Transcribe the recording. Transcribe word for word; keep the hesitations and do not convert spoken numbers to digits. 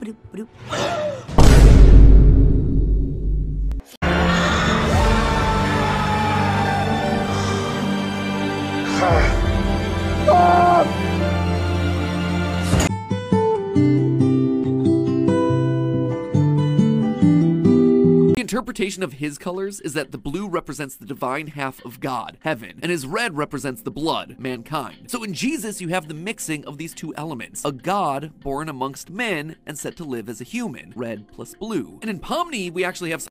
The interpretation of his colors is that the blue represents the divine half of God, heaven, and his red represents the blood, mankind. So in Jesus, you have the mixing of these two elements, a God born amongst men and set to live as a human, red plus blue. And in Pomni, we actually have